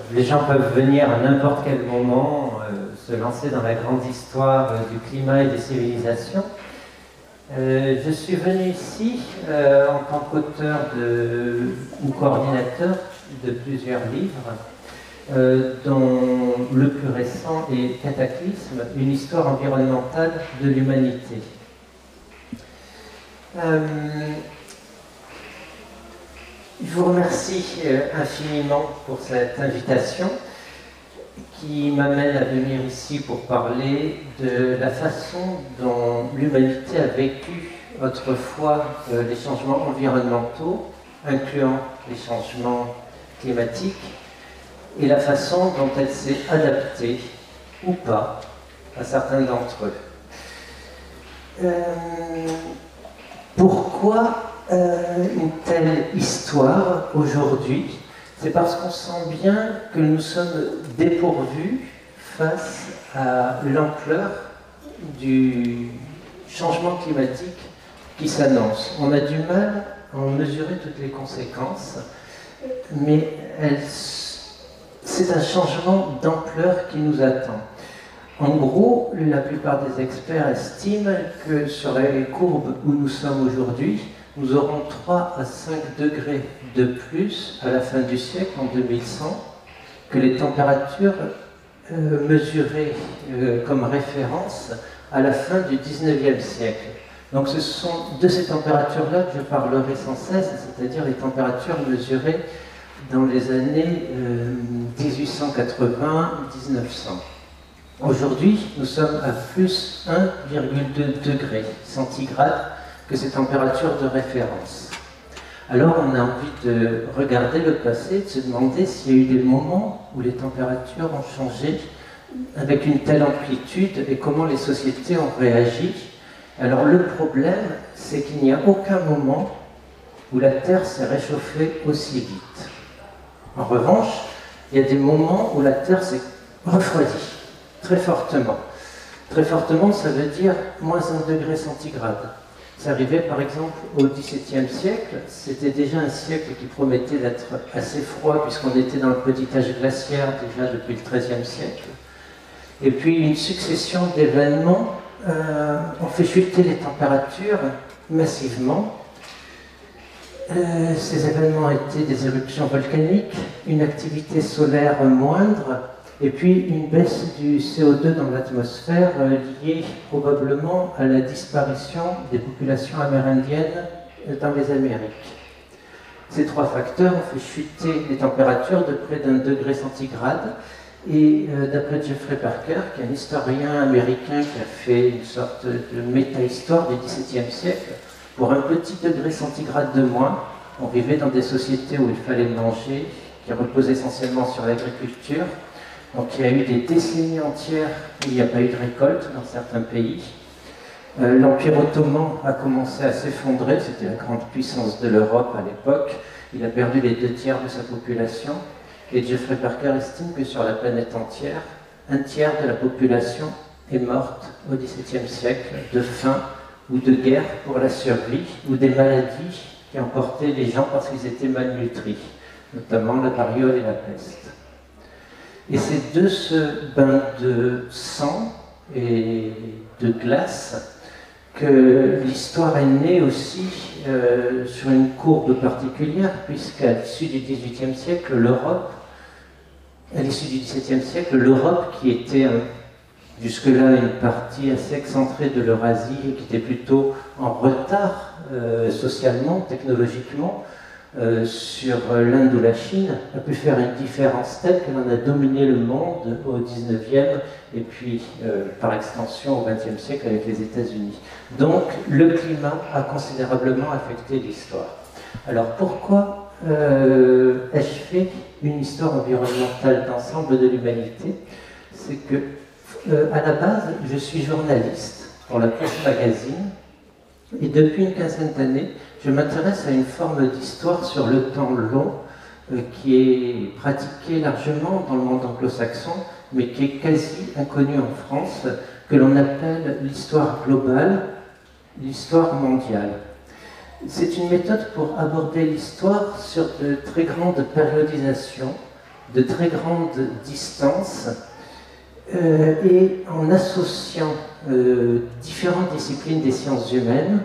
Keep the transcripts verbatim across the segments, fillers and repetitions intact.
les gens peuvent venir à n'importe quel moment euh, se lancer dans la grande histoire euh, du climat et des civilisations. Euh, je suis venu ici euh, en tant qu'auteur de, ou coordinateur de plusieurs livres, euh, dont le plus récent est Cataclysme, une histoire environnementale de l'humanité. Euh, je vous remercie euh, infiniment pour cette invitation qui m'amène à venir ici pour parler de la façon dont l'humanité a vécu autrefois euh, les changements environnementaux, incluant les changements climatiques, et la façon dont elle s'est adaptée, ou pas, à certains d'entre eux. Euh, pourquoi euh, une telle histoire aujourd'hui? C'est parce qu'on sent bien que nous sommes dépourvus face à l'ampleur du changement climatique qui s'annonce. On a du mal à en mesurer toutes les conséquences, mais c'est un changement d'ampleur qui nous attend. En gros, la plupart des experts estiment que sur les courbes où nous sommes aujourd'hui, nous aurons trois à cinq degrés de plus à la fin du siècle, en deux mille cent, que les températures euh, mesurées euh, comme référence à la fin du dix-neuvième siècle. Donc ce sont de ces températures-là que je parlerai sans cesse, c'est-à-dire les températures mesurées dans les années euh, mille huit cent quatre-vingts à mille neuf cents. Aujourd'hui, nous sommes à plus un virgule deux degrés centigrades que ces températures de référence. Alors on a envie de regarder le passé, de se demander s'il y a eu des moments où les températures ont changé avec une telle amplitude et comment les sociétés ont réagi. Alors le problème, c'est qu'il n'y a aucun moment où la Terre s'est réchauffée aussi vite. En revanche, il y a des moments où la Terre s'est refroidie, très fortement. Très fortement, ça veut dire moins un degré centigrade. C'est arrivé par exemple au dix-septième siècle, c'était déjà un siècle qui promettait d'être assez froid puisqu'on était dans le petit âge glaciaire déjà depuis le treizième siècle. Et puis une succession d'événements euh, ont fait chuter les températures massivement. Euh, ces événements étaient des éruptions volcaniques, une activité solaire moindre, et puis une baisse du C O deux dans l'atmosphère euh, liée probablement à la disparition des populations amérindiennes dans les Amériques. Ces trois facteurs ont fait chuter les températures de près d'un degré centigrade, et euh, d'après Jeffrey Parker, qui est un historien américain qui a fait une sorte de méta-histoire du dix-septième siècle, pour un petit degré centigrade de moins, on vivait dans des sociétés où il fallait manger, qui reposaient essentiellement sur l'agriculture. Donc il y a eu des décennies entières où il n'y a pas eu de récolte dans certains pays. Euh, L'Empire ottoman a commencé à s'effondrer, c'était la grande puissance de l'Europe à l'époque. Il a perdu les deux tiers de sa population. Et Jeffrey Parker estime que sur la planète entière, un tiers de la population est morte au dix-septième siècle de faim ou de guerre pour la survie, ou des maladies qui emportaient les gens parce qu'ils étaient malnutris, notamment la variole et la peste. Et c'est de ce bain de sang et de glace que l'histoire est née aussi euh, sur une courbe particulière, puisqu'à l'issue du dix-huitième siècle, l'Europe, à l'issue du dix-septième siècle, l'Europe, qui était un, jusque-là une partie assez excentrée de l'Eurasie et qui était plutôt en retard euh, socialement, technologiquement, Euh, sur l'Inde ou la Chine, a pu faire une différence telle qu'elle en a dominé le monde au dix-neuvième et puis euh, par extension au vingtième siècle avec les États-Unis. Donc le climat a considérablement affecté l'histoire. Alors pourquoi euh, ai-je fait une histoire environnementale d'ensemble de l'humanité? C'est que euh, à la base, je suis journaliste pour la Presse Magazine et depuis une quinzaine d'années, je m'intéresse à une forme d'histoire sur le temps long euh, qui est pratiquée largement dans le monde anglo-saxon, mais qui est quasi inconnue en France, que l'on appelle l'histoire globale, l'histoire mondiale. C'est une méthode pour aborder l'histoire sur de très grandes périodisations de très grande distance euh, et en associant euh, différentes disciplines des sciences humaines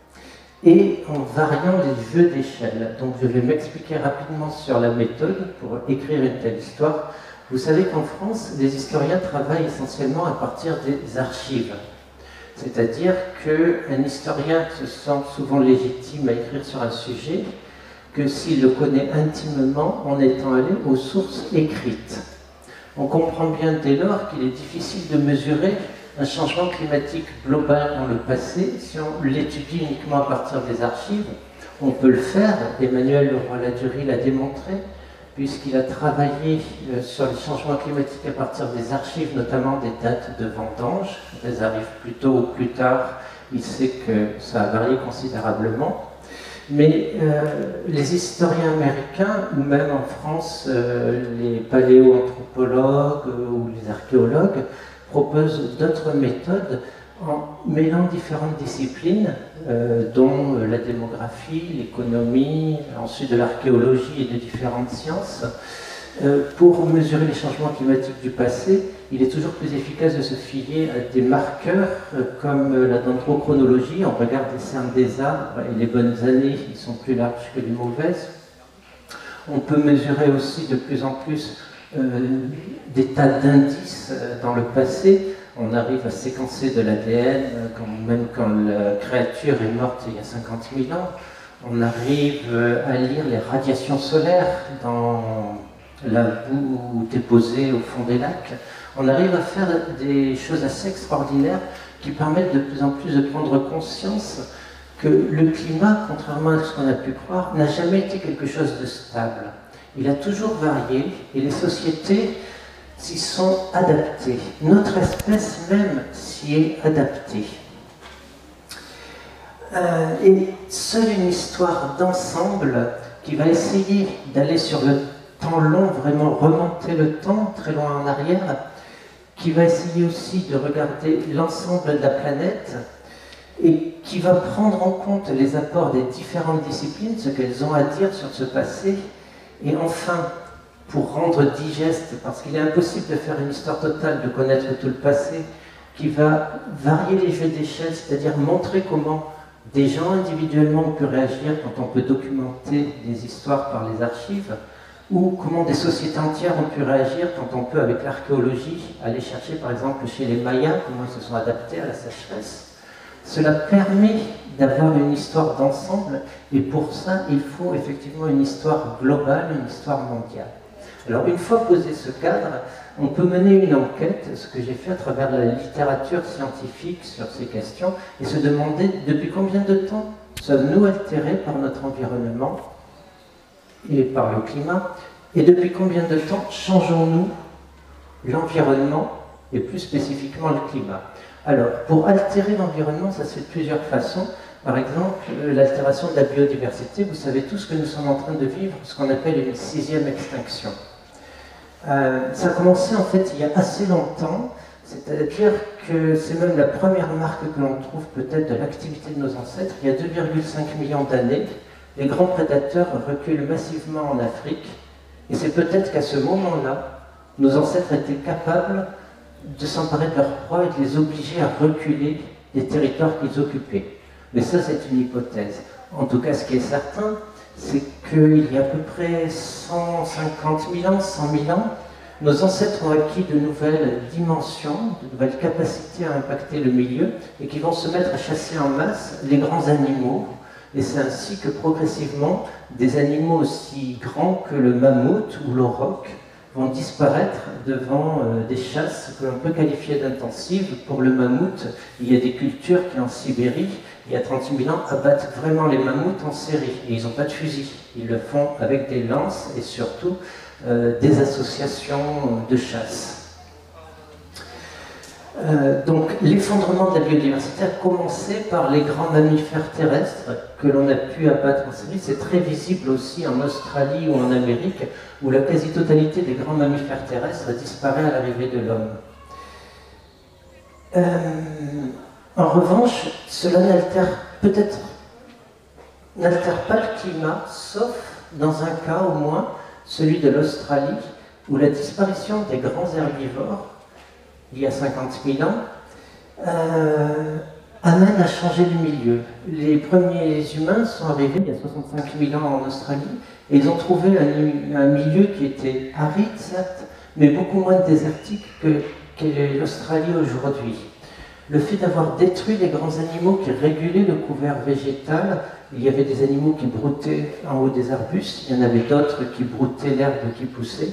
et en variant les jeux d'échelle. Donc je vais m'expliquer rapidement sur la méthode pour écrire une telle histoire. Vous savez qu'en France, les historiens travaillent essentiellement à partir des archives. C'est-à-dire qu'un historien se sent souvent légitime à écrire sur un sujet que s'il le connaît intimement en étant allé aux sources écrites. On comprend bien dès lors qu'il est difficile de mesurer un changement climatique global dans le passé si on l'étudie uniquement à partir des archives. On peut le faire, Emmanuel Leroy-Ladurie l'a démontré, puisqu'il a travaillé sur les changements climatiques à partir des archives, notamment des dates de vendange. Elles arrivent plus tôt ou plus tard, il sait que ça a varié considérablement. Mais euh, les historiens américains, ou même en France, euh, les paléoanthropologues euh, ou les archéologues, proposent d'autres méthodes en mêlant différentes disciplines, euh, dont la démographie, l'économie, ensuite de l'archéologie et de différentes sciences. Euh, pour mesurer les changements climatiques du passé, il est toujours plus efficace de se fier à des marqueurs euh, comme la dendrochronologie. On regarde les cernes des arbres et les bonnes années, ils sont plus larges que les mauvaises. On peut mesurer aussi de plus en plus euh, des tas d'indices euh, dans le passé. On arrive à séquencer de l'A D N, quand, même quand la créature est morte il y a cinquante mille ans. On arrive à lire les radiations solaires dans la boue déposée au fond des lacs. On arrive à faire des choses assez extraordinaires qui permettent de plus en plus de prendre conscience que le climat, contrairement à ce qu'on a pu croire, n'a jamais été quelque chose de stable. Il a toujours varié et les sociétés s'y sont adaptés. Notre espèce même s'y est adaptée. Euh, et seule une histoire d'ensemble qui va essayer d'aller sur le temps long, vraiment remonter le temps très loin en arrière, qui va essayer aussi de regarder l'ensemble de la planète et qui va prendre en compte les apports des différentes disciplines, ce qu'elles ont à dire sur ce passé, et enfin, pour rendre digeste, parce qu'il est impossible de faire une histoire totale, de connaître tout le passé, qui va varier les jeux d'échelle, c'est-à-dire montrer comment des gens individuellement ont pu réagir quand on peut documenter des histoires par les archives, ou comment des sociétés entières ont pu réagir quand on peut, avec l'archéologie, aller chercher par exemple chez les Mayas, comment ils se sont adaptés à la sécheresse. Cela permet d'avoir une histoire d'ensemble, et pour ça, il faut effectivement une histoire globale, une histoire mondiale. Alors, une fois posé ce cadre, on peut mener une enquête, ce que j'ai fait à travers la littérature scientifique sur ces questions, et se demander depuis combien de temps sommes-nous altérés par notre environnement et par le climat, et depuis combien de temps changeons-nous l'environnement, et plus spécifiquement le climat. Alors, pour altérer l'environnement, ça se fait de plusieurs façons. Par exemple, l'altération de la biodiversité. Vous savez tous que nous sommes en train de vivre ce qu'on appelle une sixième extinction. Euh, ça a commencé en fait il y a assez longtemps, c'est-à-dire que c'est même la première marque que l'on trouve peut-être de l'activité de nos ancêtres. Il y a deux virgule cinq millions d'années, les grands prédateurs reculent massivement en Afrique, et c'est peut-être qu'à ce moment-là, nos ancêtres étaient capables de s'emparer de leurs proies et de les obliger à reculer des territoires qu'ils occupaient. Mais ça, c'est une hypothèse. En tout cas, ce qui est certain, c'est qu'il y a à peu près cent cinquante mille ans, cent mille ans, nos ancêtres ont acquis de nouvelles dimensions, de nouvelles capacités à impacter le milieu, et qui vont se mettre à chasser en masse les grands animaux. Et c'est ainsi que progressivement, des animaux aussi grands que le mammouth ou l'auroch vont disparaître devant euh, des chasses que l'on peut qualifier d'intensives. Pour le mammouth, il y a des cultures qui, en Sibérie, il y a trente mille ans, abattent vraiment les mammouths en série. Et ils n'ont pas de fusil. Ils le font avec des lances et surtout euh, des associations de chasse. Euh, donc l'effondrement de la biodiversité a commencé par les grands mammifères terrestres que l'on a pu abattre en série. C'est très visible aussi en Australie ou en Amérique, où la quasi-totalité des grands mammifères terrestres disparaît à l'arrivée de l'homme. Euh, en revanche, cela n'altère peut-être n'altère pas le climat, sauf dans un cas au moins, celui de l'Australie, où la disparition des grands herbivores, il y a cinquante mille ans, euh, amène à changer le milieu. Les premiers humains sont arrivés il y a soixante-cinq mille ans en Australie, et ils ont trouvé un, un milieu qui était aride, certes, mais beaucoup moins désertique que qu'est l'Australie aujourd'hui. Le fait d'avoir détruit les grands animaux qui régulaient le couvert végétal, il y avait des animaux qui broutaient en haut des arbustes, il y en avait d'autres qui broutaient l'herbe qui poussait,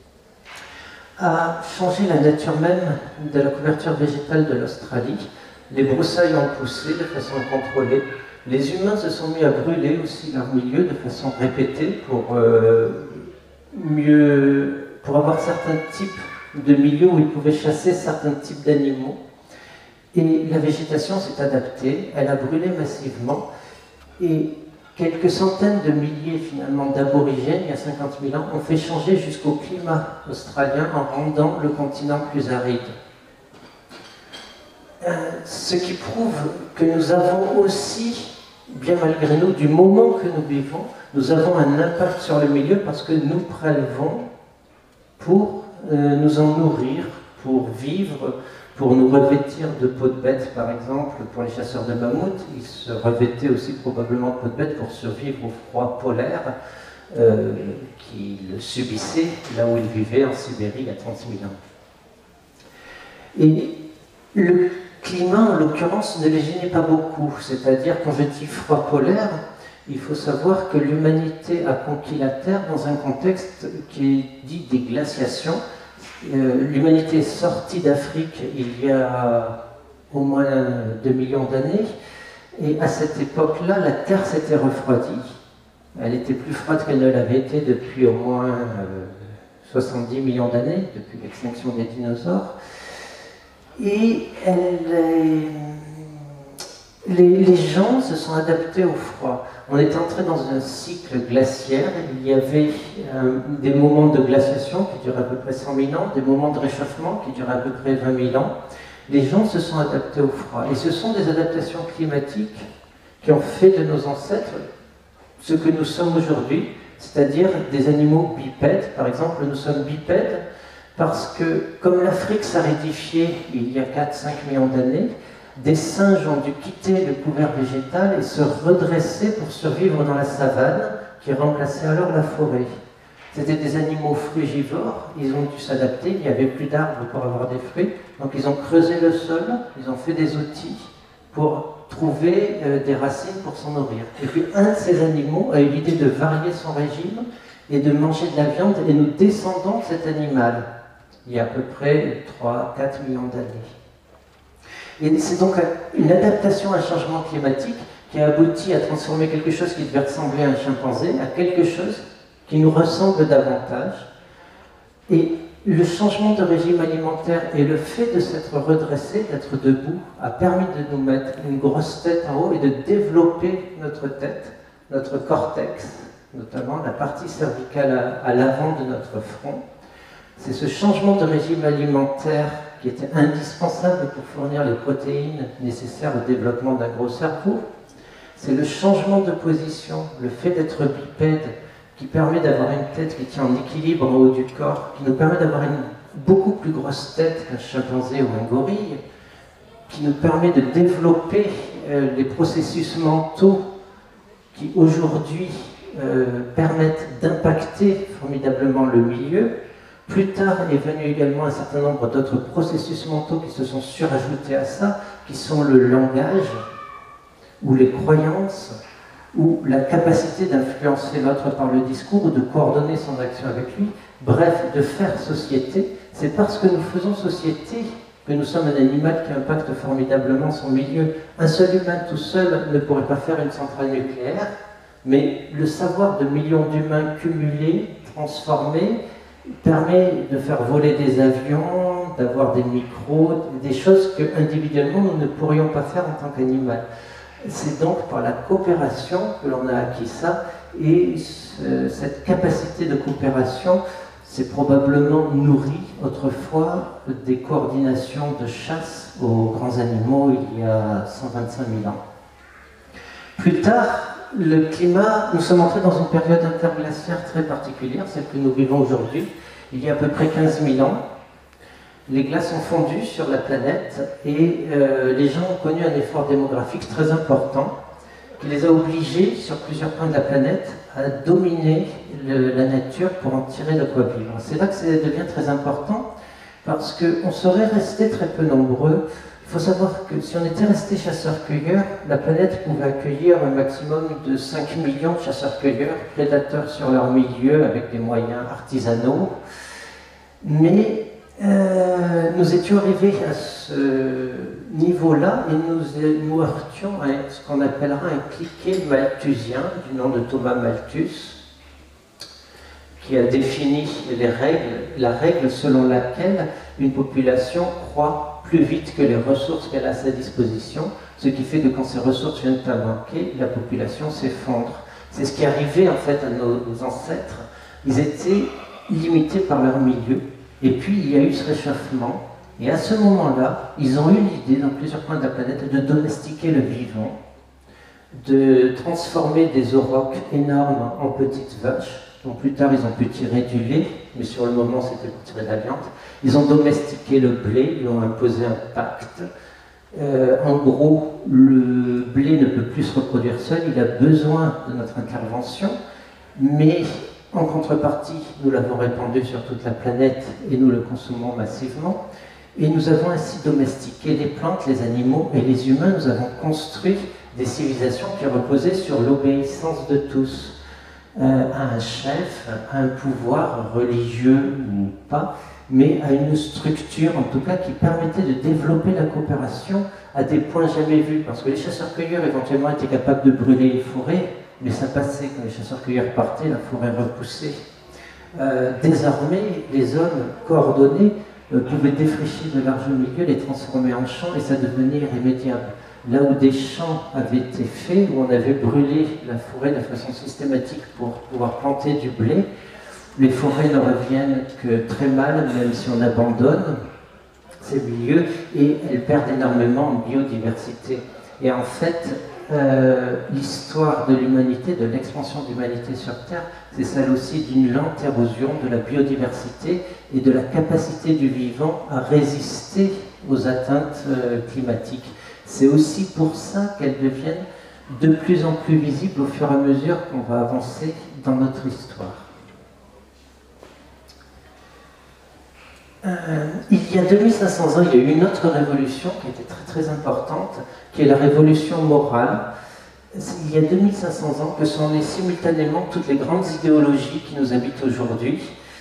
a changé la nature même de la couverture végétale de l'Australie. Les broussailles ont poussé de façon contrôlée. Les humains se sont mis à brûler aussi leur milieu de façon répétée pour, euh, mieux, pour avoir certains types de milieux où ils pouvaient chasser certains types d'animaux. Et la végétation s'est adaptée, elle a brûlé massivement. Et quelques centaines de milliers finalement d'aborigènes, il y a cinquante mille ans, ont fait changer jusqu'au climat australien en rendant le continent plus aride. Euh, ce qui prouve que nous avons aussi, bien malgré nous, du moment que nous vivons, nous avons un impact sur le milieu parce que nous prélevons pour euh, nous en nourrir, pour vivre, pour nous revêtir de peau de bête, par exemple, pour les chasseurs de mammouths, ils se revêtaient aussi probablement de peau de bête pour survivre au froid polaire euh, qu'ils subissaient là où ils vivaient en Sibérie il y a trente mille ans. Et le climat, en l'occurrence, ne les gênait pas beaucoup, c'est-à-dire, quand je dis froid polaire, il faut savoir que l'humanité a conquis la Terre dans un contexte qui est dit des glaciations. Euh, L'humanité est sortie d'Afrique il y a au moins deux millions d'années, et à cette époque-là, la Terre s'était refroidie. Elle était plus froide qu'elle ne l'avait été depuis au moins euh, soixante-dix millions d'années, depuis l'extinction des dinosaures. Et elle, les, les gens se sont adaptés au froid. On est entré dans un cycle glaciaire. Il y avait euh, des moments de glaciation qui durent à peu près cent mille ans, des moments de réchauffement qui durent à peu près vingt mille ans. Les gens se sont adaptés au froid. Et ce sont des adaptations climatiques qui ont fait de nos ancêtres ce que nous sommes aujourd'hui, c'est-à-dire des animaux bipèdes. Par exemple, nous sommes bipèdes parce que, comme l'Afrique s'aridifiait il y a quatre à cinq millions d'années, des singes ont dû quitter le couvert végétal et se redresser pour survivre dans la savane, qui remplaçait alors la forêt. C'était des animaux frugivores, ils ont dû s'adapter, il n'y avait plus d'arbres pour avoir des fruits, donc ils ont creusé le sol, ils ont fait des outils pour trouver euh, des racines pour s'en nourrir. Et puis un de ces animaux a eu l'idée de varier son régime et de manger de la viande, et nous descendons de cet animal, il y a à peu près trois à quatre millions d'années. Et c'est donc une adaptation à un changement climatique qui a abouti à transformer quelque chose qui devait ressembler à un chimpanzé à quelque chose qui nous ressemble davantage. Et le changement de régime alimentaire et le fait de s'être redressé, d'être debout, a permis de nous mettre une grosse tête en haut et de développer notre tête, notre cortex, notamment la partie cervicale à, à l'avant de notre front. C'est ce changement de régime alimentaire qui était indispensable pour fournir les protéines nécessaires au développement d'un gros cerveau. C'est le changement de position, le fait d'être bipède, qui permet d'avoir une tête qui tient en équilibre en haut du corps, qui nous permet d'avoir une beaucoup plus grosse tête qu'un chimpanzé ou un gorille, qui nous permet de développer euh, les processus mentaux qui aujourd'hui euh, permettent d'impacter formidablement le milieu. Plus tard est venu également un certain nombre d'autres processus mentaux qui se sont surajoutés à ça, qui sont le langage, ou les croyances, ou la capacité d'influencer l'autre par le discours, ou de coordonner son action avec lui, bref, de faire société. C'est parce que nous faisons société que nous sommes un animal qui impacte formidablement son milieu. Un seul humain tout seul ne pourrait pas faire une centrale nucléaire, mais le savoir de millions d'humains cumulés, transformés, permet de faire voler des avions, d'avoir des micros, des choses que individuellement nous ne pourrions pas faire en tant qu'animal. C'est donc par la coopération que l'on a acquis ça, et ce, cette capacité de coopération s'est probablement nourrie autrefois des coordinations de chasse aux grands animaux il y a cent vingt-cinq mille ans. Plus tard, le climat, nous sommes entrés dans une période interglaciaire très particulière, celle que nous vivons aujourd'hui, Il y a à peu près quinze mille ans, les glaces ont fondu sur la planète et euh, les gens ont connu un effort démographique très important qui les a obligés, sur plusieurs points de la planète, à dominer le, la nature pour en tirer de quoi vivre. C'est là que ça devient très important, parce qu'on serait resté très peu nombreux. Il faut savoir que si on était resté chasseurs-cueilleurs, la planète pouvait accueillir un maximum de cinq millions de chasseurs-cueilleurs, prédateurs sur leur milieu, avec des moyens artisanaux. Mais euh, nous étions arrivés à ce niveau-là et nous nous heurtions à ce qu'on appellera un cliquet malthusien, du nom de Thomas Malthus, qui a défini les règles, la règle selon laquelle une population croît plus vite que les ressources qu'elle a à sa disposition, ce qui fait que quand ces ressources viennent à manquer, la population s'effondre. C'est ce qui arrivait en fait à nos, nos ancêtres. Ils étaient limités par leur milieu, et puis il y a eu ce réchauffement, et à ce moment-là, ils ont eu l'idée, dans plusieurs points de la planète, de domestiquer le vivant, de transformer des aurochs énormes en petites vaches. Donc plus tard, ils ont pu tirer du lait, mais sur le moment, c'était pour tirer de la viande. Ils ont domestiqué le blé, ils ont imposé un pacte. Euh, en gros, le blé ne peut plus se reproduire seul, il a besoin de notre intervention, mais en contrepartie, nous l'avons répandu sur toute la planète et nous le consommons massivement. Et nous avons ainsi domestiqué les plantes, les animaux et les humains. Nous avons construit des civilisations qui reposaient sur l'obéissance de tous. Euh, à un chef, à un pouvoir religieux ou pas, mais à une structure en tout cas qui permettait de développer la coopération à des points jamais vus. Parce que les chasseurs-cueilleurs éventuellement étaient capables de brûler les forêts, mais ça passait quand les chasseurs-cueilleurs partaient, la forêt repoussait. Euh, désormais, les hommes coordonnés euh, pouvaient défricher de larges milieux, les transformer en champs et ça devenait irrémédiable. Là où des champs avaient été faits, où on avait brûlé la forêt de façon systématique pour pouvoir planter du blé, les forêts ne reviennent que très mal, même si on abandonne ces milieux, et elles perdent énormément en biodiversité. Et en fait, euh, l'histoire de l'humanité, de l'expansion de l'humanité sur Terre, c'est celle aussi d'une lente érosion de la biodiversité et de la capacité du vivant à résister aux atteintes euh, climatiques. C'est aussi pour ça qu'elles deviennent de plus en plus visibles au fur et à mesure qu'on va avancer dans notre histoire. Euh, il y a deux mille cinq cents ans, il y a eu une autre révolution qui était très très importante, qui est la révolution morale. Il y a deux mille cinq cents ans que sont nées simultanément toutes les grandes idéologies qui nous habitent aujourd'hui.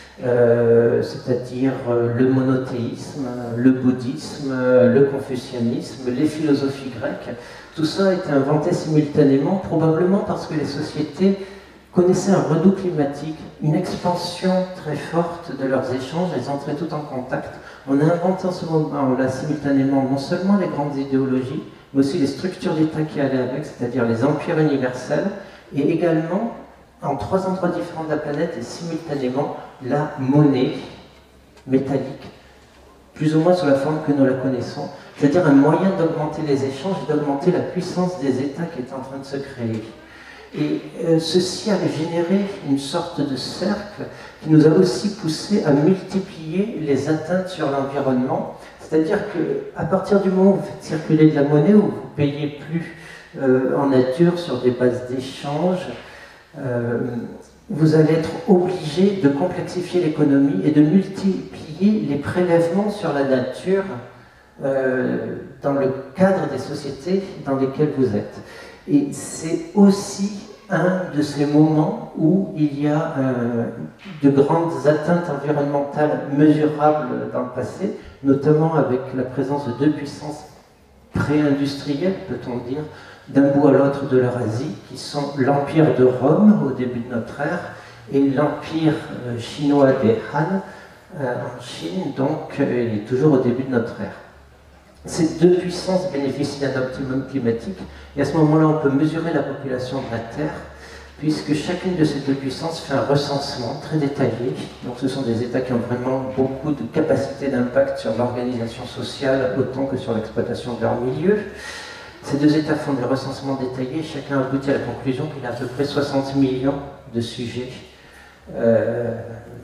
Euh, c'est-à-dire euh, le monothéisme, le bouddhisme, euh, le confucianisme, les philosophies grecques. Tout ça a été inventé simultanément, probablement parce que les sociétés connaissaient un redout climatique, une expansion très forte de leurs échanges, elles entraient toutes en contact. On a inventé en ce moment-là simultanément non seulement les grandes idéologies, mais aussi les structures d'État qui allaient avec, c'est-à-dire les empires universels, et également en trois endroits différents de la planète et simultanément la monnaie métallique, plus ou moins sous la forme que nous la connaissons, c'est-à-dire un moyen d'augmenter les échanges et d'augmenter la puissance des États qui est en train de se créer. Et euh, ceci a généré une sorte de cercle qui nous a aussi poussé à multiplier les atteintes sur l'environnement, c'est-à-dire qu'à partir du moment où vous faites circuler de la monnaie, où vous ne payez plus euh, en nature sur des bases d'échange, Euh, vous allez être obligé de complexifier l'économie et de multiplier les prélèvements sur la nature euh, dans le cadre des sociétés dans lesquelles vous êtes. Et c'est aussi un de ces moments où il y a euh, de grandes atteintes environnementales mesurables dans le passé, notamment avec la présence de deux puissances pré-industrielles, peut-on dire, d'un bout à l'autre de l'Eurasie, qui sont l'Empire de Rome au début de notre ère et l'Empire euh, chinois des Han euh, en Chine, donc euh, il est toujours au début de notre ère. Ces deux puissances bénéficient d'un optimum climatique et à ce moment-là on peut mesurer la population de la Terre puisque chacune de ces deux puissances fait un recensement très détaillé. Donc ce sont des États qui ont vraiment beaucoup de capacité d'impact sur l'organisation sociale autant que sur l'exploitation de leur milieu. Ces deux États font des recensements détaillés, chacun aboutit à la conclusion qu'il y a à peu près soixante millions de sujets euh,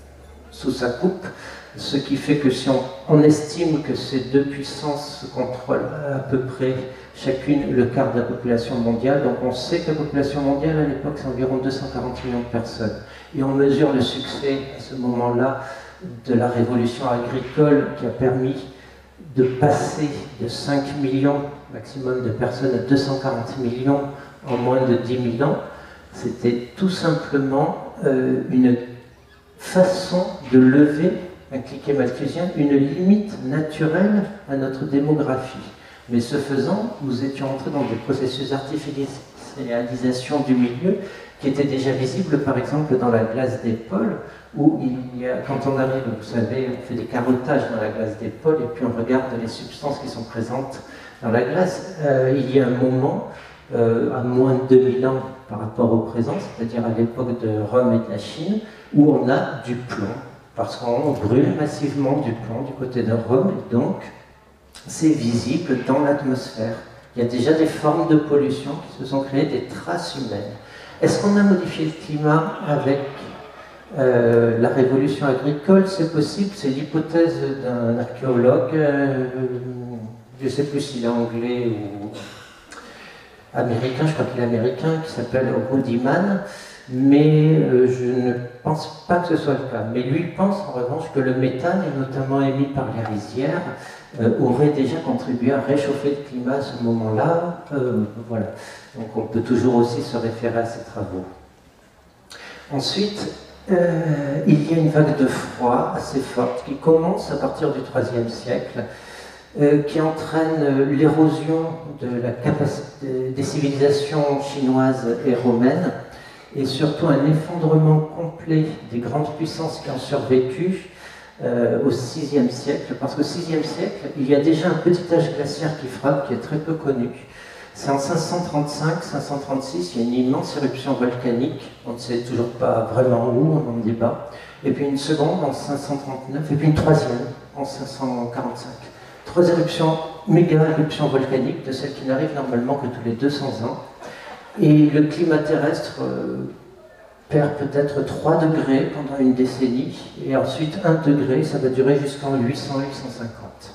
sous sa coupe, ce qui fait que si on, on estime que ces deux puissances contrôlent à peu près chacune le quart de la population mondiale, donc on sait que la population mondiale à l'époque c'est environ deux cent quarante millions de personnes. Et on mesure le succès à ce moment-là de la révolution agricole qui a permis de passer de cinq millions maximum de personnes à deux cent quarante millions en moins de dix mille ans. C'était tout simplement euh, une façon de lever, un cliquet malthusien, une limite naturelle à notre démographie. Mais ce faisant, nous étions entrés dans des processus d'artificialisation du milieu qui étaient déjà visibles, par exemple, dans la glace des pôles, où il y a, quand on arrive, vous savez, on fait des carottages dans la glace des pôles, et puis on regarde les substances qui sont présentes dans la glace. Euh, il y a un moment, euh, à moins de deux mille ans par rapport au présent, c'est-à-dire à, à l'époque de Rome et de la Chine, où on a du plomb, parce qu'on brûle massivement du plomb du côté de Rome, et donc c'est visible dans l'atmosphère. Il y a déjà des formes de pollution qui se sont créées, des traces humaines. Est-ce qu'on a modifié le climat avec euh, la révolution agricole? C'est possible, c'est l'hypothèse d'un archéologue, euh, je ne sais plus s'il est anglais ou américain, je crois qu'il est américain, qui s'appelle Ruddiman, mais euh, je ne pense pas que ce soit le cas. Mais lui pense en revanche que le méthane, et notamment émis par les rizières, euh, aurait déjà contribué à réchauffer le climat à ce moment-là. Euh, voilà. Donc on peut toujours aussi se référer à ces travaux. Ensuite, euh, il y a une vague de froid assez forte qui commence à partir du troisième siècle, euh, qui entraîne l'érosion de la capacité des civilisations chinoises et romaines, et surtout un effondrement complet des grandes puissances qui ont survécu euh, au sixième siècle, parce qu'au sixième siècle, il y a déjà un petit âge glaciaire qui frappe, qui est très peu connu. C'est en cinq cent trente-cinq cinq cent trente-six, il y a une immense éruption volcanique, on ne sait toujours pas vraiment où, on en débat, et puis une seconde en cinq cent trente-neuf, et puis une troisième en cinq cent quarante-cinq. Trois éruptions, méga éruptions volcaniques, de celles qui n'arrivent normalement que tous les deux cents ans. Et le climat terrestre euh, perd peut-être trois degrés pendant une décennie, et ensuite un degré, ça va durer jusqu'en huit cents à huit cent cinquante.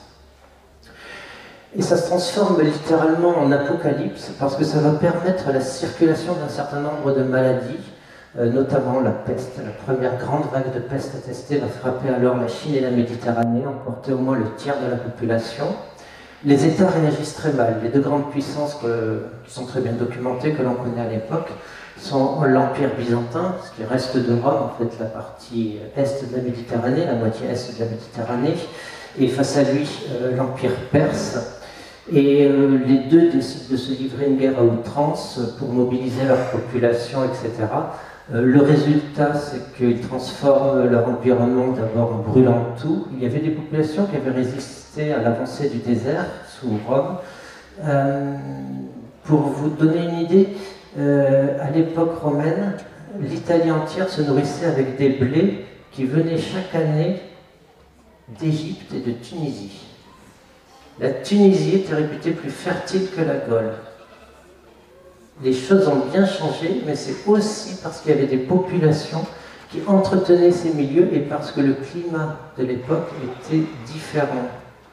Et ça se transforme littéralement en apocalypse, parce que ça va permettre la circulation d'un certain nombre de maladies, euh, notamment la peste. La première grande vague de peste attestée va frapper alors la Chine et la Méditerranée, emporter au moins le tiers de la population. Les États réagissent très mal. Les deux grandes puissances que, qui sont très bien documentées, que l'on connaît à l'époque, sont l'Empire byzantin, ce qui reste de Rome, en fait la partie est de la Méditerranée, la moitié est de la Méditerranée, et face à lui, euh, l'Empire perse. Et euh, les deux décident de se livrer une guerre à outrance pour mobiliser leur population, et cetera. Euh, le résultat, c'est qu'ils transforment leur environnement d'abord en brûlant tout. Il y avait des populations qui avaient résisté à l'avancée du désert sous Rome. Euh, pour vous donner une idée, euh, à l'époque romaine, l'Italie entière se nourrissait avec des blés qui venaient chaque année d'Égypte et de Tunisie. La Tunisie était réputée plus fertile que la Gaule. Les choses ont bien changé, mais c'est aussi parce qu'il y avait des populations qui entretenaient ces milieux et parce que le climat de l'époque était différent.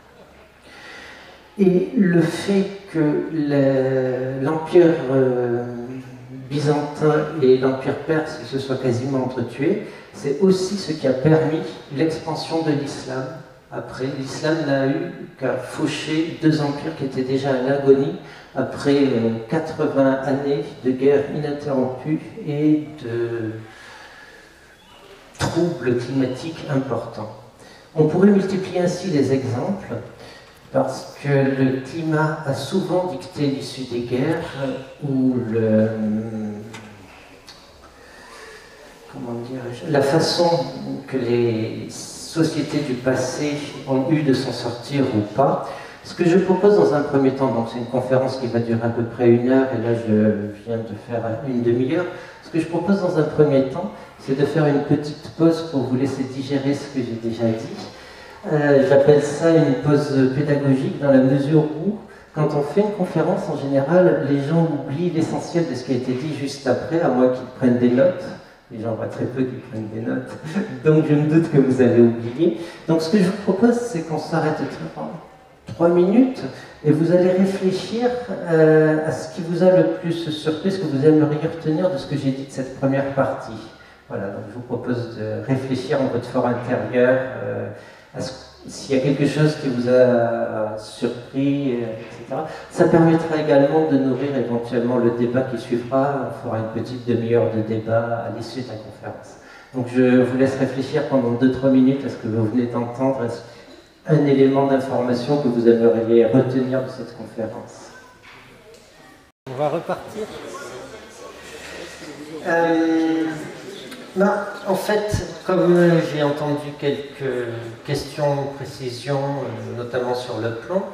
Et le fait que l'Empire euh, byzantin et l'Empire perse se soient quasiment entretués, c'est aussi ce qui a permis l'expansion de l'islam. Après, l'islam n'a eu qu'à faucher deux empires qui étaient déjà à l'agonie après euh, quatre-vingts années de guerre ininterrompue et de troubles climatiques importants. On pourrait multiplier ainsi les exemples, parce que le climat a souvent dicté l'issue des guerres, ou le, comment dirais-je, la façon que les sociétés du passé ont eu de s'en sortir ou pas. Ce que je propose dans un premier temps, donc c'est une conférence qui va durer à peu près une heure, et là je viens de faire une demi-heure. Ce que je propose dans un premier temps, c'est de faire une petite pause pour vous laisser digérer ce que j'ai déjà dit. Euh, J'appelle ça une pause pédagogique, dans la mesure où, quand on fait une conférence, en général, les gens oublient l'essentiel de ce qui a été dit juste après, à moins qu'ils prennent des notes. Les gens voient très peu qui prennent des notes, donc je me doute que vous avez oublié. Donc ce que je vous propose, c'est qu'on s'arrête trois minutes et vous allez réfléchir euh, à ce qui vous a le plus surpris, ce que vous aimeriez retenir de ce que j'ai dit de cette première partie. Voilà, donc je vous propose de réfléchir en votre fort intérieur euh, à ce s'il y a quelque chose qui vous a surpris, et cetera. Ça permettra également de nourrir éventuellement le débat qui suivra. On fera une petite demi-heure de débat à l'issue de la conférence. Donc je vous laisse réfléchir pendant deux trois minutes à ce que vous venez d'entendre, un élément d'information que vous aimeriez retenir de cette conférence. On va repartir. Euh... Non, en fait, comme j'ai entendu quelques questions, précisions, euh, notamment sur le plan,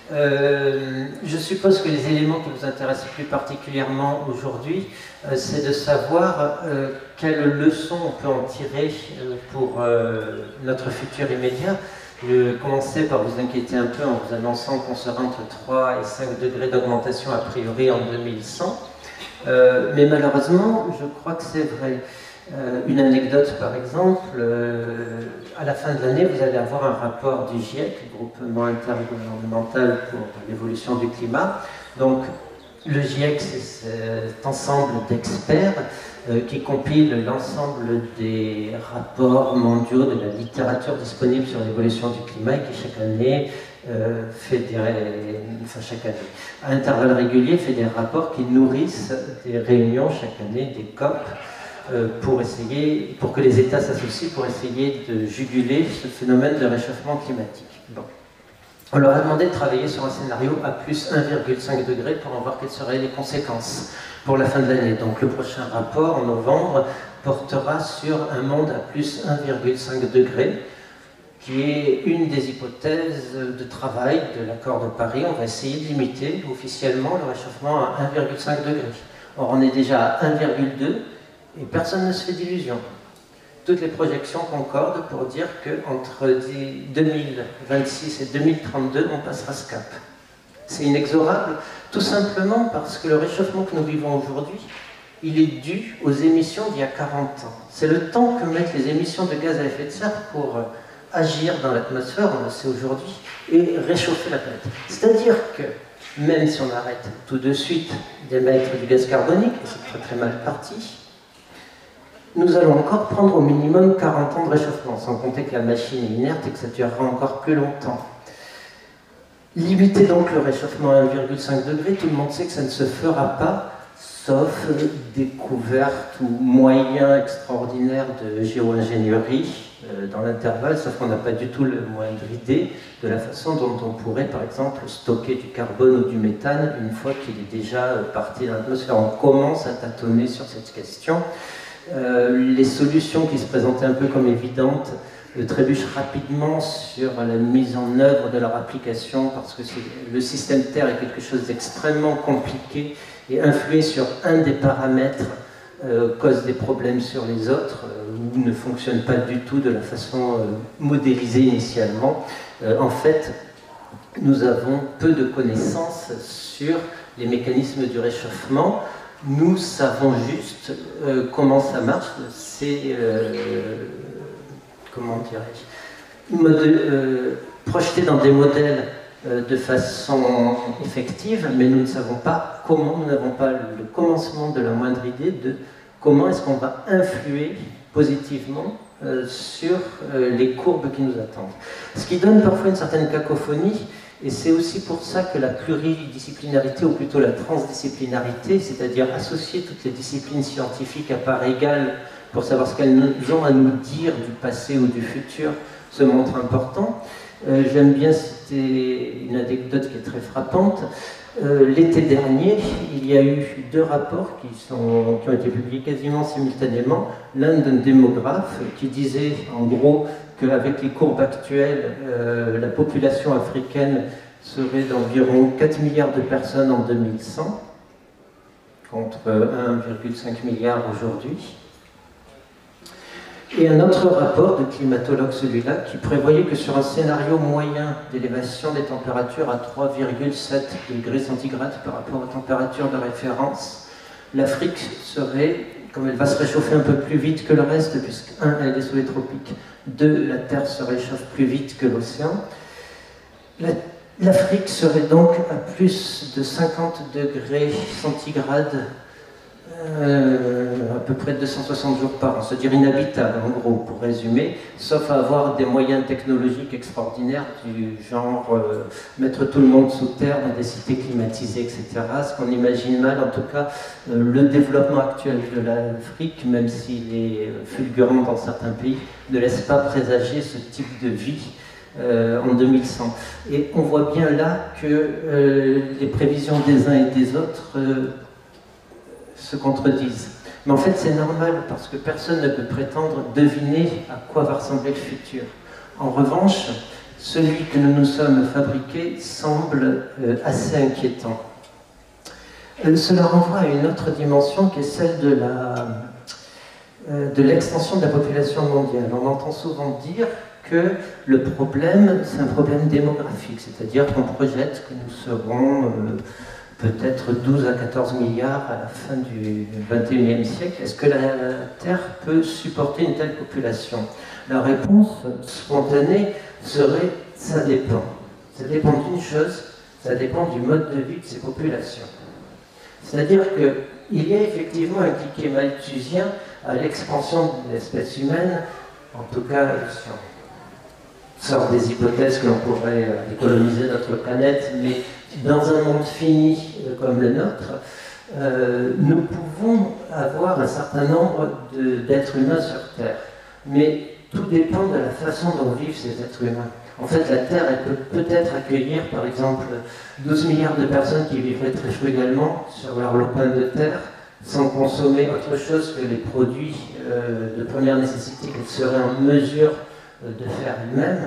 euh, je suppose que les éléments qui vous intéressent plus particulièrement aujourd'hui, euh, c'est de savoir euh, quelles leçons on peut en tirer euh, pour euh, notre futur immédiat. Je commençais par vous inquiéter un peu en vous annonçant qu'on sera entre trois et cinq degrés d'augmentation a priori en deux mille cent, euh, mais malheureusement, je crois que c'est vrai. Euh, une anecdote par exemple, euh, à la fin de l'année, vous allez avoir un rapport du GIEC, le Groupement intergouvernemental pour l'évolution du climat. Donc, le GIEC, c'est cet ensemble d'experts euh, qui compile l'ensemble des rapports mondiaux de la littérature disponible sur l'évolution du climat et qui chaque année euh, fait des, enfin chaque année, à intervalles réguliers, fait des rapports qui nourrissent des réunions chaque année, des COP. Pour essayer, pour que les États s'associent pour essayer de juguler ce phénomène de réchauffement climatique. Bon. On leur a demandé de travailler sur un scénario à plus un virgule cinq degré pour en voir quelles seraient les conséquences pour la fin de l'année. Donc le prochain rapport, en novembre, portera sur un monde à plus un virgule cinq degré, qui est une des hypothèses de travail de l'accord de Paris. On va essayer de limiter officiellement le réchauffement à un virgule cinq degré. Or, on est déjà à un virgule deux. Et personne ne se fait d'illusions. Toutes les projections concordent pour dire qu'entre deux mille vingt-six et deux mille trente-deux, on passera ce cap. C'est inexorable, tout simplement parce que le réchauffement que nous vivons aujourd'hui, il est dû aux émissions d'il y a quarante ans. C'est le temps que mettent les émissions de gaz à effet de serre pour agir dans l'atmosphère, on le sait aujourd'hui, et réchauffer la planète. C'est-à-dire que, même si on arrête tout de suite d'émettre du gaz carbonique, et c'est très très mal parti, nous allons encore prendre au minimum quarante ans de réchauffement, sans compter que la machine est inerte et que ça durera encore plus longtemps. Limiter donc le réchauffement à un virgule cinq degré, tout le monde sait que ça ne se fera pas, sauf découverte ou moyen extraordinaire de géo-ingénierie euh, dans l'intervalle, sauf qu'on n'a pas du tout le moindre idée de la façon dont on pourrait, par exemple, stocker du carbone ou du méthane une fois qu'il est déjà parti dans l'atmosphère. On commence à tâtonner sur cette question. Euh, les solutions qui se présentaient un peu comme évidentes euh, trébuchent rapidement sur la mise en œuvre de leur application parce que le système Terre est quelque chose d'extrêmement compliqué et influer sur un des paramètres euh, cause des problèmes sur les autres euh, ou ne fonctionne pas du tout de la façon euh, modélisée initialement. Euh, en fait, nous avons peu de connaissances sur les mécanismes du réchauffement. Nous savons juste euh, comment ça marche, c'est, euh, comment dirais-je, euh, projeté dans des modèles euh, de façon effective, mais nous ne savons pas comment, nous n'avons pas le commencement de la moindre idée de comment est-ce qu'on va influer positivement euh, sur euh, les courbes qui nous attendent. Ce qui donne parfois une certaine cacophonie. Et c'est aussi pour ça que la pluridisciplinarité, ou plutôt la transdisciplinarité, c'est-à-dire associer toutes les disciplines scientifiques à part égale pour savoir ce qu'elles ont à nous dire du passé ou du futur, se montre important. Euh, J'aime bien citer une anecdote qui est très frappante. Euh, L'été dernier, il y a eu deux rapports qui, sont, qui ont été publiés quasiment simultanément. L'un d'un démographe qui disait en gros qu'avec les courbes actuelles, euh, la population africaine serait d'environ quatre milliards de personnes en deux mille cent, contre un virgule cinq milliard aujourd'hui. Et un autre rapport de climatologue, celui-là, qui prévoyait que sur un scénario moyen d'élévation des températures à trois virgule sept degrés centigrades par rapport aux températures de référence, l'Afrique serait comme elle va se réchauffer un peu plus vite que le reste, puisque, un, elle est sous les tropiques, deux, la Terre se réchauffe plus vite que l'océan, l'Afrique serait donc à plus de cinquante degrés centigrades, euh, à peu près deux cent soixante jours par an, c'est-à-dire inhabitable en gros, pour résumer, sauf à avoir des moyens technologiques extraordinaires du genre euh, mettre tout le monde sous terre dans des cités climatisées, et cetera. Ce qu'on imagine mal, en tout cas, euh, le développement actuel de l'Afrique, même s'il est fulgurant dans certains pays, ne laisse pas présager ce type de vie Euh, en deux mille cent. Et on voit bien là que euh, les prévisions des uns et des autres euh, se contredisent. Mais en fait, c'est normal, parce que personne ne peut prétendre deviner à quoi va ressembler le futur. En revanche, celui que nous nous sommes fabriqués semble euh, assez inquiétant. Euh, cela renvoie à une autre dimension qui est celle de la, euh, de l'extension de la population mondiale. On entend souvent dire que le problème, c'est un problème démographique, c'est-à-dire qu'on projette que nous serons euh, peut-être douze à quatorze milliards à la fin du vingt et unième siècle. Est-ce que la Terre peut supporter une telle population? La réponse spontanée serait « ça dépend ». Ça dépend d'une chose, ça dépend du mode de vie de ces populations. C'est-à-dire qu'il y a effectivement un cliquet malthusien à l'expansion de l'espèce humaine, en tout cas, si on sort des hypothèses que l'on pourrait décoloniser notre planète, mais dans un monde fini comme le nôtre, euh, nous pouvons avoir un certain nombre d'êtres humains sur Terre. Mais tout dépend de la façon dont vivent ces êtres humains. En fait, la Terre, elle peut peut-être accueillir, par exemple, douze milliards de personnes qui vivraient très frugalement sur leur lopin de terre, sans consommer autre chose que les produits euh, de première nécessité qu'elles seraient en mesure de faire elle-même,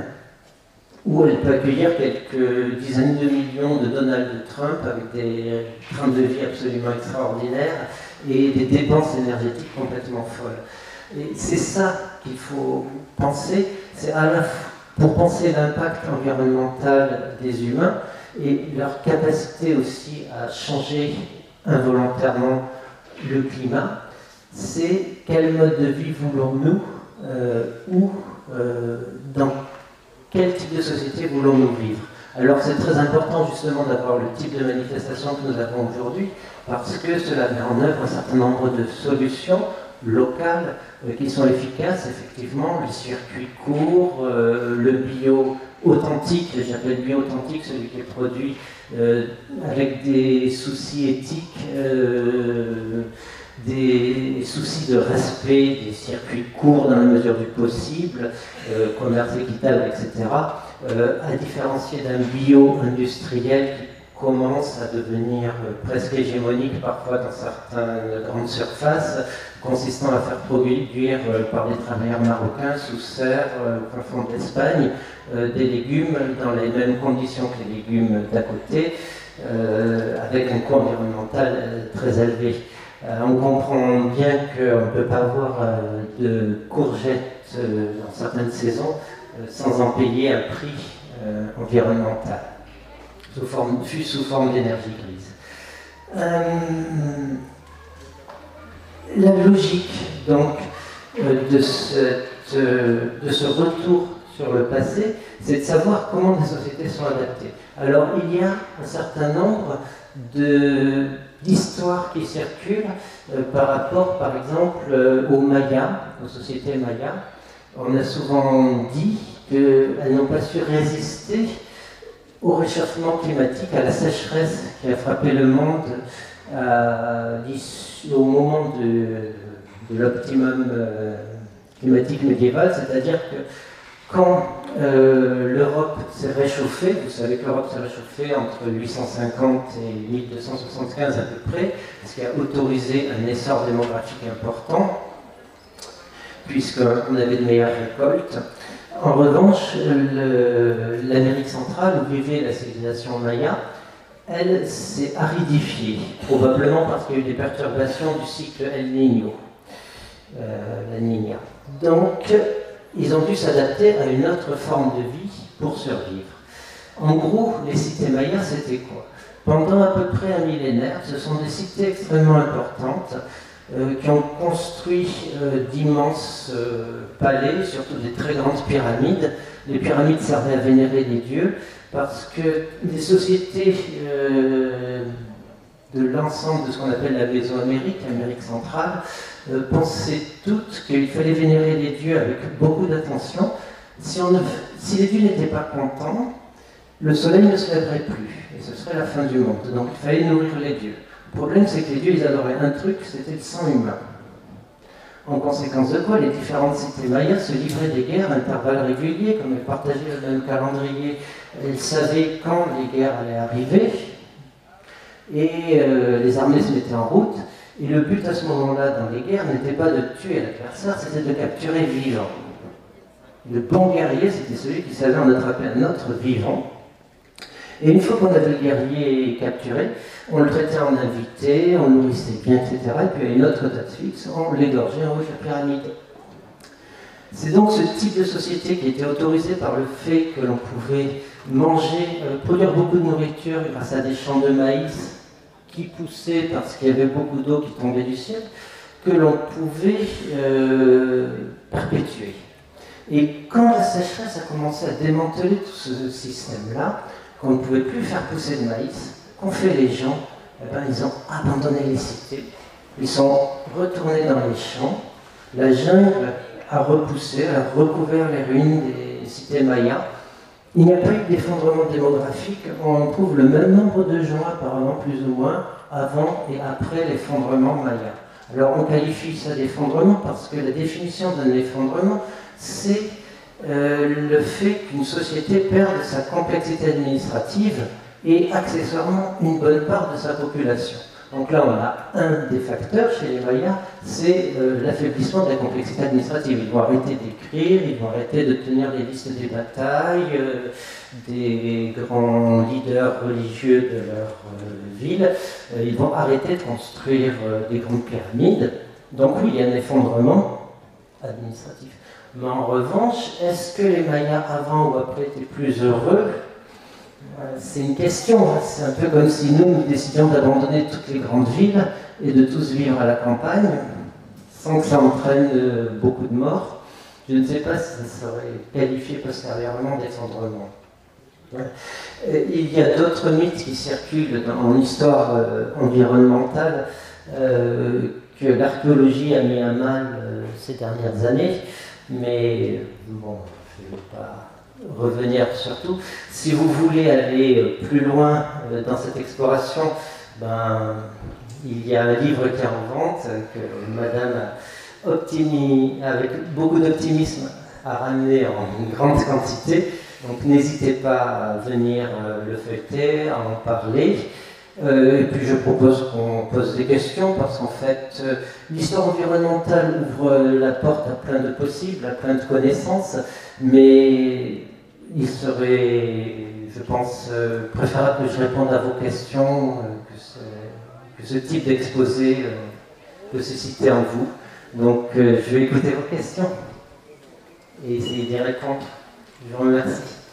ou elle peut accueillir quelques dizaines de millions de Donald Trump avec des trains de vie absolument extraordinaires et des dépenses énergétiques complètement folles. Et c'est ça qu'il faut penser, c'est à la fois pour penser l'impact environnemental des humains et leur capacité aussi à changer involontairement le climat, c'est quel mode de vie voulons-nous euh, ou Euh, dans quel type de société voulons-nous vivre? Alors c'est très important justement d'avoir le type de manifestation que nous avons aujourd'hui, parce que cela met en œuvre un certain nombre de solutions locales euh, qui sont efficaces, effectivement, les circuits courts, euh, le bio authentique, j'appelle bio authentique celui qui est produit euh, avec des soucis éthiques, euh, des soucis de respect des circuits courts dans la mesure du possible, euh, commerce équitable, et cetera, euh, à différencier d'un bio-industriel qui commence à devenir euh, presque hégémonique parfois dans certaines grandes surfaces, consistant à faire produire euh, par des travailleurs marocains sous serre, euh, au fond de l'Espagne, euh, des légumes dans les mêmes conditions que les légumes d'à côté, euh, avec un coût environnemental euh, très élevé. Euh, on comprend bien qu'on ne peut pas avoir euh, de courgettes euh, dans certaines saisons euh, sans en payer un prix euh, environnemental, sous forme, fût sous forme d'énergie grise. Euh, la logique donc euh, de, cette, euh, de ce retour sur le passé, c'est de savoir comment les sociétés sont adaptées. Alors il y a un certain nombre de d'histoires qui circulent euh, par rapport, par exemple, euh, aux Mayas, aux sociétés Mayas. On a souvent dit qu'elles n'ont pas su résister au réchauffement climatique, à la sécheresse qui a frappé le monde à, au moment de, de l'optimum euh, climatique médiéval, c'est-à-dire que quand euh, l'Europe s'est réchauffée, vous savez que l'Europe s'est réchauffée entre huit cent cinquante et mille deux cent soixante-quinze à peu près, ce qui a autorisé un essor démographique important, puisqu'on avait de meilleures récoltes. En revanche, l'Amérique centrale, où vivait la civilisation maya, elle s'est aridifiée, probablement parce qu'il y a eu des perturbations du cycle El Niño, euh, la Niña. Donc, ils ont dû s'adapter à une autre forme de vie pour survivre. En gros, les cités mayas, c'était quoi? Pendant à peu près un millénaire, ce sont des cités extrêmement importantes euh, qui ont construit euh, d'immenses euh, palais, surtout des très grandes pyramides. Les pyramides servaient à vénérer les dieux, parce que les sociétés euh, de l'ensemble de ce qu'on appelle la Mésoamérique, l'Amérique centrale, euh, pensaient toutes qu'il fallait vénérer les dieux avec beaucoup d'attention. Si, on ne, si les dieux n'étaient pas contents, le soleil ne se lèverait plus, et ce serait la fin du monde. Donc il fallait nourrir les dieux. Le problème, c'est que les dieux, ils adoraient un truc, c'était le sang humain. En conséquence de quoi, les différentes cités mayas se livraient des guerres à intervalles réguliers, comme elles partageaient le même calendrier, elles savaient quand les guerres allaient arriver, et euh, les armées se mettaient en route, et le but à ce moment-là dans les guerres n'était pas de tuer l'adversaire, c'était de capturer vivant. Le bon guerrier, c'était celui qui savait en attraper un autre vivant. Et une fois qu'on avait le guerrier capturé, on le traitait en invité, on le nourrissait bien, et cetera. Et puis à une autre date fixe, on l'égorgeait en haut de la pyramide. C'est donc ce type de société qui était autorisé par le fait que l'on pouvait manger, euh, produire beaucoup de nourriture grâce à des champs de maïs qui poussaient parce qu'il y avait beaucoup d'eau qui tombait du ciel, que l'on pouvait euh, perpétuer. Et quand la sécheresse a commencé à démanteler tout ce système-là, qu'on ne pouvait plus faire pousser de maïs, qu'ont fait les gens? Eh ben, ils ont abandonné les cités, ils sont retournés dans les champs, la jungle a repoussé, a recouvert les ruines des cités mayas. Il n'y a pas eu d'effondrement démographique, on trouve le même nombre de gens apparemment plus ou moins avant et après l'effondrement maya. Alors on qualifie ça d'effondrement parce que la définition d'un effondrement, c'est euh, le fait qu'une société perde sa complexité administrative et accessoirement une bonne part de sa population. Donc là, on a un des facteurs chez les Mayas, c'est euh, l'affaiblissement de la complexité administrative. Ils vont arrêter d'écrire, ils vont arrêter de tenir les listes des batailles, euh, des grands leaders religieux de leur euh, ville. Euh, ils vont arrêter de construire euh, des grandes pyramides. Donc oui, il y a un effondrement administratif. Mais en revanche, est-ce que les Mayas avant ou après étaient plus heureux? C'est une question, c'est un peu comme si nous, nous décidions d'abandonner toutes les grandes villes et de tous vivre à la campagne, sans que ça entraîne beaucoup de morts. Je ne sais pas si ça serait qualifié postérieurement d'effondrement. Il y a d'autres mythes qui circulent en histoire environnementale euh, que l'archéologie a mis à mal euh, ces dernières années, mais bon, je ne vais pas revenir sur tout. Si vous voulez aller plus loin dans cette exploration, ben, il y a un livre qui est en vente que Madame Optimi, avec beaucoup d'optimisme, a ramené en grande quantité. Donc n'hésitez pas à venir le feuilleter, à en parler. Euh, et puis je propose qu'on pose des questions parce qu'en fait, euh, l'histoire environnementale ouvre la porte à plein de possibles, à plein de connaissances, mais il serait, je pense, euh, préférable que je réponde à vos questions, euh, que, ce, que ce type d'exposé euh, peut susciter en vous. Donc euh, je vais écouter vos questions et essayer d'y répondre. Je vous remercie.